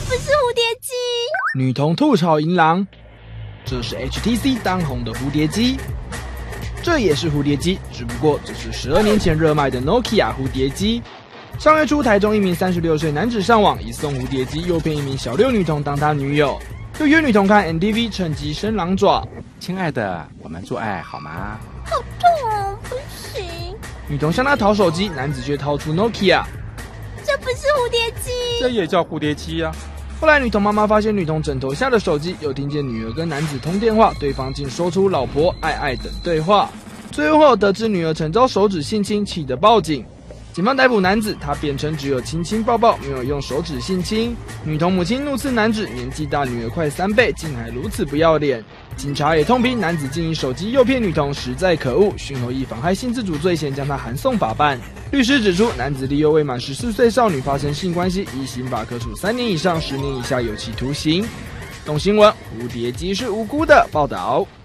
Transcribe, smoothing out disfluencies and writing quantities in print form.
不是蝴蝶机。 女童吐槽银狼，这是 HTC 当红的蝴蝶机。这也是蝴蝶机，只不过这是12年前热卖的 Nokia 蝴蝶机。上月初，台中一名36岁男子上网，以送蝴蝶机诱骗一名小6女童当他女友，又约女童看 NTV， 趁机伸狼爪。 亲爱的，我们做爱好吗？ 好痛哦，不行。 女童向他讨手机，男子却掏出 Nokia。 这不是蝴蝶机， 这也叫蝴蝶机啊。 后来，女童妈妈发现女童枕头下的手机，又听见女儿跟男子通电话，对方竟说出老婆、爱爱等对话。最后得知女儿曾遭手指性侵，气得报警。警方逮捕男子，他辩称只有亲亲抱抱，没有用手指性侵。女童母亲怒斥男子年纪大女儿快3倍，竟还如此不要脸。警察也痛批男子竟以手机诱骗女童，实在可恶。讯后以妨害性自主罪嫌将他函送法办。律师指出，男子利诱未满14岁少女发生性关系，依刑法可处3年以上10年以下有期徒刑。懂新闻，蝴蝶机是无辜的报道。